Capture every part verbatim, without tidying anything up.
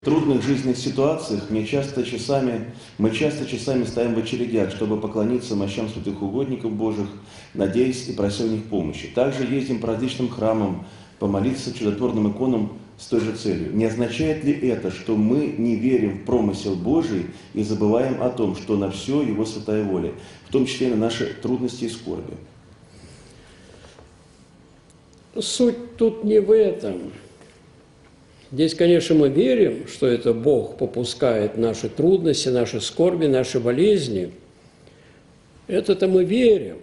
В трудных жизненных ситуациях мне часто часами, мы часто часами стоим в очередях, чтобы поклониться мощам святых угодников Божьих, надеясь и прося у них помощи. Также ездим по различным храмам, помолиться чудотворным иконам с той же целью. Не означает ли это, что мы не верим в промысел Божий и забываем о том, что на все Его святая воля, в том числе и на наши трудности и скорби? Суть тут не в этом. Здесь, конечно, мы верим, что это Бог попускает наши трудности, наши скорби, наши болезни. Это-то мы верим.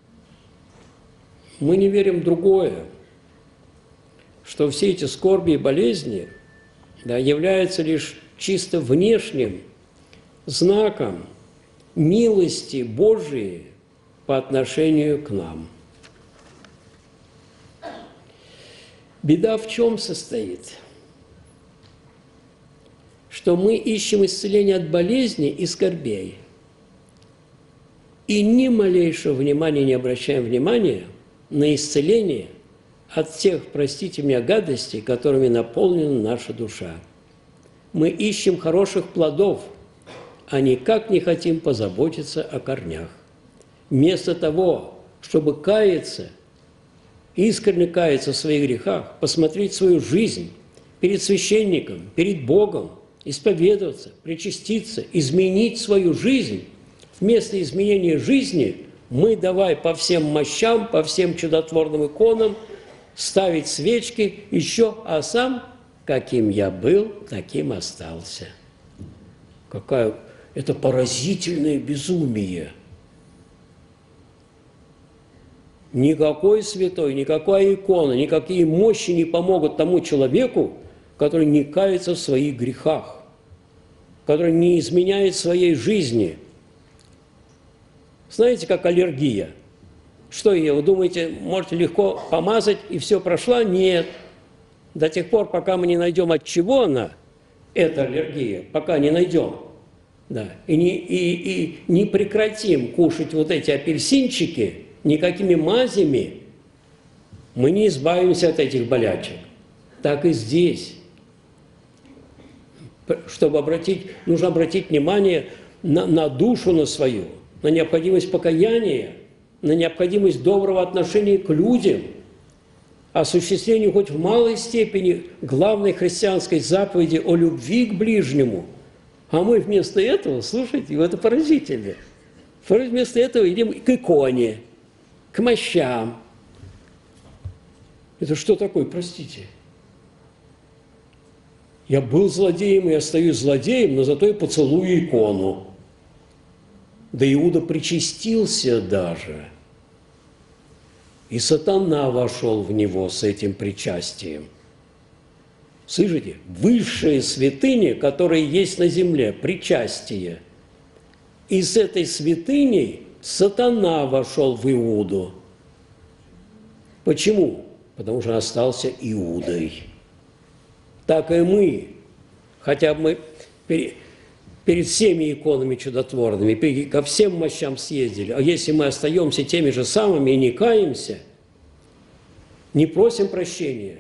Мы не верим в другое, что все эти скорби и болезни, да, являются лишь чисто внешним знаком милости Божией по отношению к нам. Беда в чем состоит? Что мы ищем исцеление от болезней и скорбей, и ни малейшего внимания не обращаем внимания на исцеление от тех, простите меня, гадостей, которыми наполнена наша душа. Мы ищем хороших плодов, а никак не хотим позаботиться о корнях. Вместо того, чтобы каяться, искренне каяться в своих грехах, посмотреть свою жизнь перед священником, перед Богом, исповедоваться, причаститься, изменить свою жизнь, вместо изменения жизни мы давай по всем мощам, по всем чудотворным иконам ставить свечки еще, а сам, каким я был, таким остался. Какое это поразительное безумие! Никакой святой, никакая икона, никакие мощи не помогут тому человеку, который не кается в своих грехах, который не изменяет своей жизни. Знаете, как аллергия? Что ее, вы думаете, можете легко помазать, и все прошло? Нет. До тех пор, пока мы не найдем, от чего она, эта аллергия, пока не найдем, да, и не, и, и не прекратим кушать вот эти апельсинчики, никакими мазями мы не избавимся от этих болячек. Так и здесь. Чтобы обратить, нужно обратить внимание на, на душу на свою, на необходимость покаяния, на необходимость доброго отношения к людям, осуществлению хоть в малой степени главной христианской заповеди о любви к ближнему. А мы вместо этого, слушайте, это поразительно, вместо этого идем к иконе, к мощам. Это что такое, простите? Я был злодеем и остаюсь злодеем, но зато и поцелую икону. Да Иуда причастился даже. И сатана вошел в него с этим причастием. Слышите? Высшая святыня, которая есть на земле, причастие. И с этой святыней сатана вошел в Иуду. Почему? Потому что он остался Иудой. Так и мы, хотя бы мы перед, перед всеми иконами чудотворными, перед, ко всем мощам съездили, а если мы остаемся теми же самыми и не каемся, не просим прощения,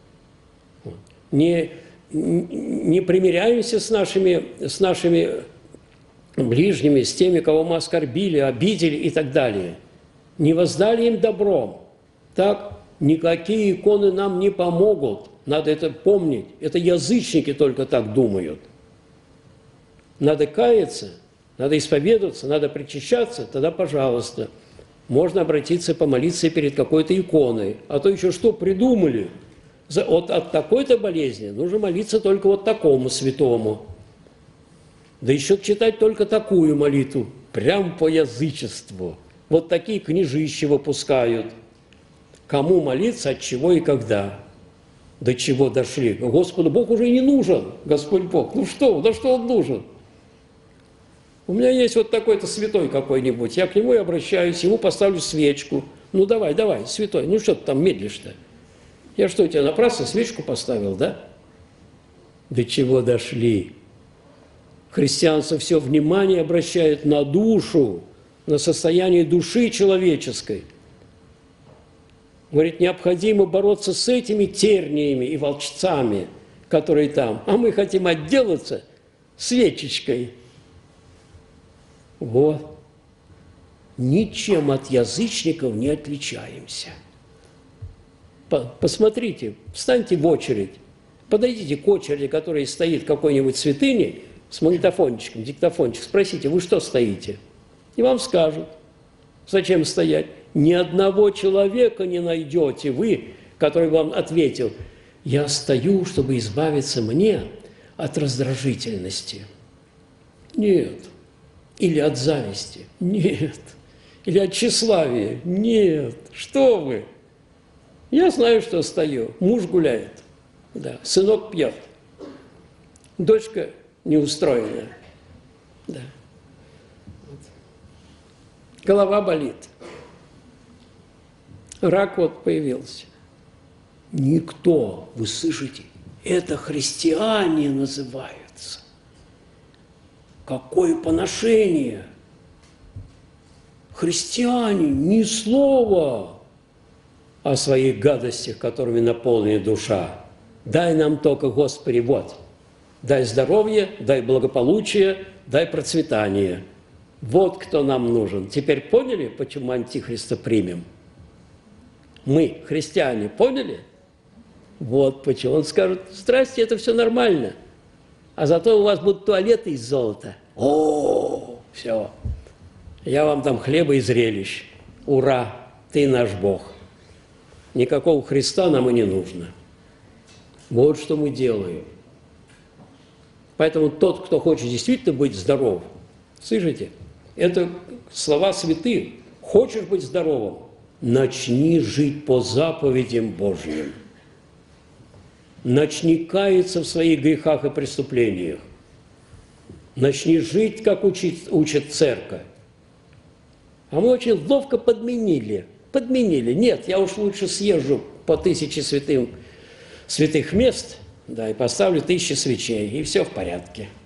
не, не примиряемся с нашими, с нашими ближними, с теми, кого мы оскорбили, обидели и так далее, не воздали им добром, так никакие иконы нам не помогут. Надо это помнить. Это язычники только так думают. Надо каяться, надо исповедоваться, надо причащаться, тогда, пожалуйста, можно обратиться, помолиться перед какой-то иконой. А то еще что придумали? Вот от такой-то болезни нужно молиться только вот такому святому. Да еще читать только такую молитву, прям по язычеству. Вот такие книжища выпускают. Кому молиться, от чего и когда. До чего дошли. Господу Бог уже и не нужен, Господь Бог. Ну что, да что Он нужен? У меня есть вот такой-то святой какой-нибудь, я к нему и обращаюсь, ему поставлю свечку. Ну давай, давай, святой, ну что ты там медлишь-то? Я что, тебе напрасно свечку поставил, да? До чего дошли? Христианство все внимание обращает на душу, на состояние души человеческой. Говорит, необходимо бороться с этими терниями и волчцами, который там, а мы хотим отделаться свечечкой. Вот. Ничем от язычников не отличаемся. Посмотрите, встаньте в очередь, подойдите к очереди, которая стоит в какой-нибудь святыне, с магнитофончиком, диктофончик, спросите, вы что стоите? И вам скажут, зачем стоять. Ни одного человека не найдете вы, который вам ответил, я стою, чтобы избавиться мне от раздражительности. Нет. Или от зависти. Нет. Или от тщеславия. Нет. Что вы? Я знаю, что стою. Муж гуляет. Да. Сынок пьет. Дочка неустроенная. Да. Вот. Голова болит. Рак вот появился. Никто, вы слышите, это христиане называются. Какое поношение! Христиане, ни слова о своих гадостях, которыми наполнена душа. Дай нам только, Господи, вот, дай здоровье, дай благополучие, дай процветание. Вот кто нам нужен. Теперь поняли, почему Антихриста примем? Мы, христиане, поняли? Вот почему. Он скажет, здрасте, это все нормально. А зато у вас будут туалеты из золота. О, все. Я вам там хлеба и зрелищ. Ура, ты наш Бог. Никакого Христа нам и не нужно. Вот что мы делаем. Поэтому тот, кто хочет действительно быть здоров, слышите, это слова святых. Хочешь быть здоровым? Начни жить по заповедям Божьим. Начни каяться в своих грехах и преступлениях. Начни жить, как учит, учит церковь. А мы очень ловко подменили. Подменили. Нет, я уж лучше съезжу по тысяче святым, святых мест, да, и поставлю тысячи свечей, и все в порядке.